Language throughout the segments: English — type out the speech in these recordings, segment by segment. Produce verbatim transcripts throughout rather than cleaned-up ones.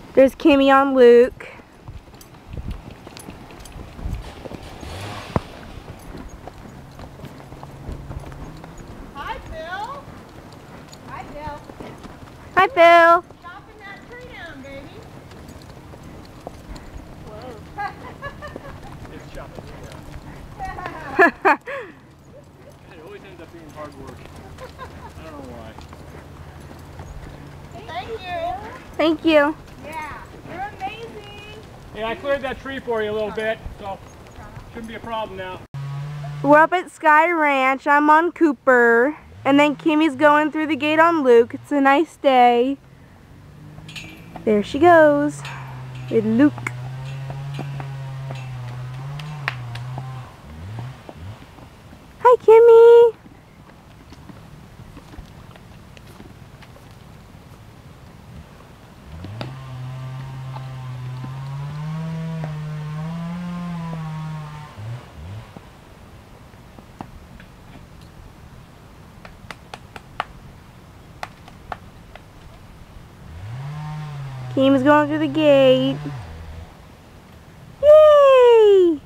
There's Kimmy on Luke. Hi, Phil. Hi, Phil. Hi, Phil. Chopping that tree down, baby. Whoa. It's chopping me down. It always ends up being hard work. I don't know why. Thank you. Thank you. Yeah, you're amazing. Yeah, I cleared that tree for you a little bit, so shouldn't be a problem now. We're up at Sky Ranch. I'm on Cooper. And then Kimmy's going through the gate on Luke. It's a nice day. There she goes with Luke. Hi, Kimmy. Kim's going through the gate. Yay!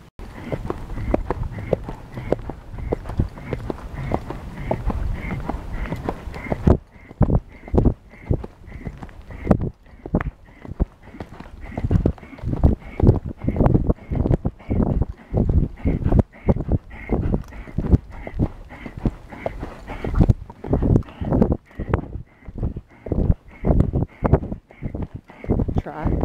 Try.